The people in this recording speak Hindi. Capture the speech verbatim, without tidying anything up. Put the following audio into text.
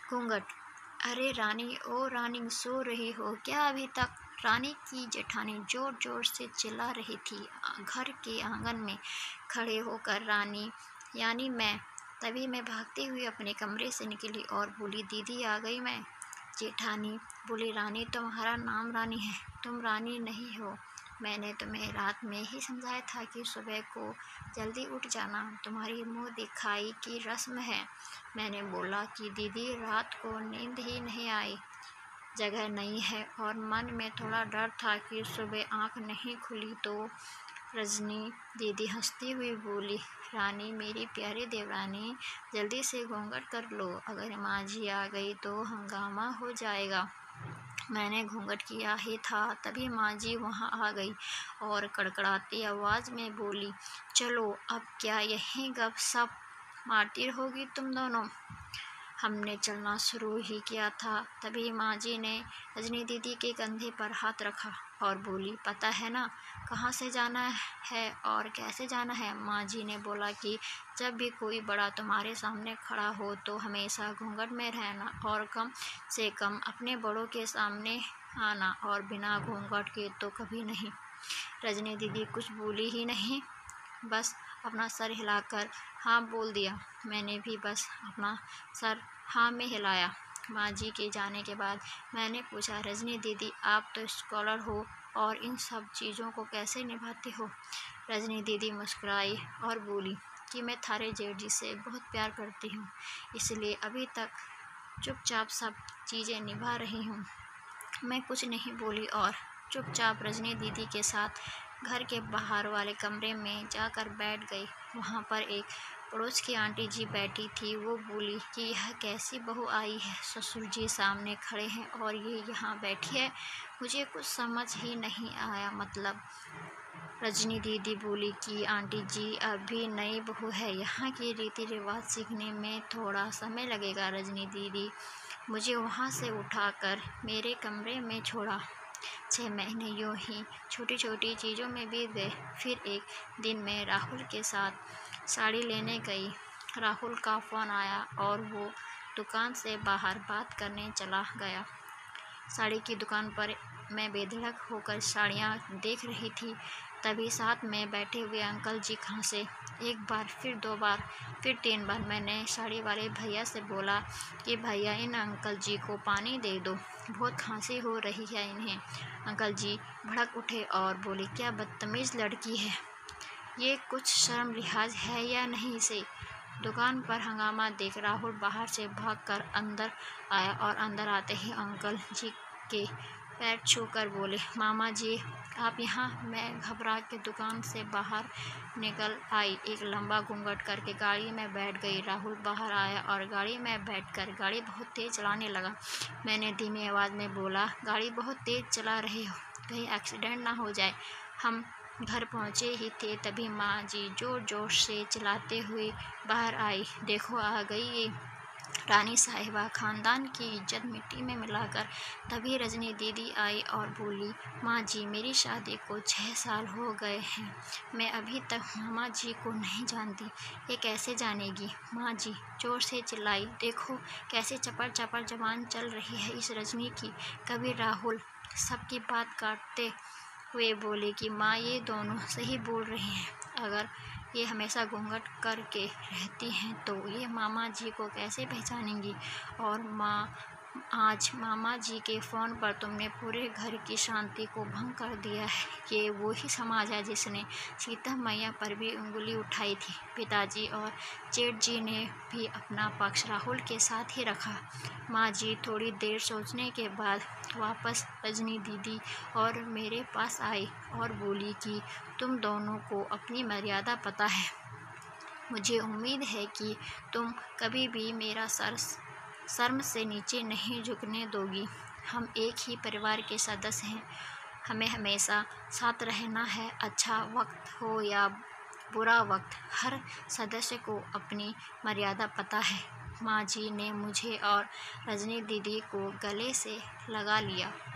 घूंघट। अरे रानी, ओ रानी, सो रही हो क्या अभी तक? रानी की जेठानी जोर जोर से चिल्ला रही थी। घर के आंगन में खड़े होकर रानी यानी मैं तभी मैं भागती हुई अपने कमरे से निकली और बोली, दीदी आ गई मैं। जेठानी बोली, रानी तुम्हारा नाम रानी है, तुम रानी नहीं हो। मैंने तुम्हें रात में ही समझाया था कि सुबह को जल्दी उठ जाना, तुम्हारी मुंह दिखाई की रस्म है। मैंने बोला कि दीदी रात को नींद ही नहीं आई, जगह नहीं है और मन में थोड़ा डर था कि सुबह आँख नहीं खुली तो। रजनी दीदी हंसती हुई बोली, रानी मेरी प्यारी देवरानी, जल्दी से घूंघट कर लो, अगर माँ जी आ गई तो हंगामा हो जाएगा। मैंने घूंघट किया ही था तभी माँ जी वहाँ आ गई और कड़कड़ाती आवाज़ में बोली, चलो अब क्या यहीं गपशप मारती रहोगी तुम दोनों? हमने चलना शुरू ही किया था तभी माँ जी ने रजनी दीदी के कंधे पर हाथ रखा और बोली, पता है ना कहाँ से जाना है और कैसे जाना है? माँ जी ने बोला कि जब भी कोई बड़ा तुम्हारे सामने खड़ा हो तो हमेशा घूंघट में रहना और कम से कम अपने बड़ों के सामने आना और बिना घूंघट के तो कभी नहीं। रजनी दीदी कुछ बोली ही नहीं, बस अपना सर हिलाकर हाँ बोल दिया। मैंने भी बस अपना सर हाँ में हिलाया। माँ जी के जाने के बाद मैंने पूछा, रजनी दीदी आप तो स्कॉलर हो और इन सब चीज़ों को कैसे निभाती हो? रजनी दीदी मुस्कुराई और बोली कि मैं थारे जेठ जी से बहुत प्यार करती हूँ, इसलिए अभी तक चुपचाप सब चीज़ें निभा रही हूँ। मैं कुछ नहीं बोली और चुपचाप रजनी दीदी के साथ घर के बाहर वाले कमरे में जाकर बैठ गई। वहाँ पर एक पड़ोस की आंटी जी बैठी थी। वो बोली कि यह कैसी बहू आई है, ससुर जी सामने खड़े हैं और ये यहाँ बैठी है, मुझे कुछ समझ ही नहीं आया। मतलब रजनी दीदी बोली कि आंटी जी अभी नई बहू है, यहाँ के रीति रिवाज सीखने में थोड़ा समय लगेगा। रजनी दीदी मुझे वहाँ से उठाकर मेरे कमरे में छोड़ा। छः महीने यूँ ही छोटी छोटी चीज़ों में बीत गए। फिर एक दिन मैं राहुल के साथ साड़ी लेने गई। राहुल का फ़ोन आया और वो दुकान से बाहर बात करने चला गया। साड़ी की दुकान पर मैं बेधड़क होकर साड़ियाँ देख रही थी, तभी साथ में बैठे हुए अंकल जी खांसे। एक बार, फिर दो बार, फिर तीन बार। मैंने साड़ी वाले भैया से बोला कि भैया इन अंकल जी को पानी दे दो, बहुत खांसी हो रही है इन्हें। अंकल जी भड़क उठे और बोले, क्या बदतमीज़ लड़की है ये, कुछ शर्म लिहाज है या नहीं इसे? दुकान पर हंगामा देख राहुल बाहर से भागकर अंदर आया और अंदर आते ही अंकल जी के पैर छूकर बोले, मामा जी आप यहाँ? मैं घबरा के दुकान से बाहर निकल आई, एक लंबा घूंघट करके गाड़ी में बैठ गई। राहुल बाहर आया और गाड़ी में बैठकर गाड़ी बहुत तेज़ चलाने लगा। मैंने धीमी आवाज़ में बोला, गाड़ी बहुत तेज़ चला रहे हो, कहीं एक्सीडेंट ना हो जाए। हम घर पहुँचे ही थे तभी माँ जी जोर जोर से चिल्लाते हुए बाहर आई, देखो आ गई ये रानी साहिबा, खानदान की इज्जत मिट्टी में मिलाकर। तभी रजनी दीदी आई और बोली, माँ जी मेरी शादी को छः साल हो गए हैं, मैं अभी तक मामा जी को नहीं जानती, ये कैसे जानेगी? माँ जी जोर से चिल्लाई, देखो कैसे चपड़ चपड़ जबान चल रही है इस रजनी की। कभी राहुल सबकी बात काटते हुए बोले कि माँ ये दोनों सही बोल रही हैं, अगर ये हमेशा घूंघट करके रहती हैं तो ये मामा जी को कैसे पहचानेंगी? और माँ आज मामा जी के फ़ोन पर तुमने पूरे घर की शांति को भंग कर दिया है। ये वही समाज है जिसने सीता मैया पर भी उंगली उठाई थी। पिताजी और जेठ जी ने भी अपना पक्ष राहुल के साथ ही रखा। माँ जी थोड़ी देर सोचने के बाद वापस रजनी दीदी और मेरे पास आई और बोली कि तुम दोनों को अपनी मर्यादा पता है, मुझे उम्मीद है कि तुम कभी भी मेरा सर शर्म से नीचे नहीं झुकने दोगी। हम एक ही परिवार के सदस्य हैं, हमें हमेशा साथ रहना है, अच्छा वक्त हो या बुरा वक्त, हर सदस्य को अपनी मर्यादा पता है। माँ जी ने मुझे और रजनी दीदी को गले से लगा लिया।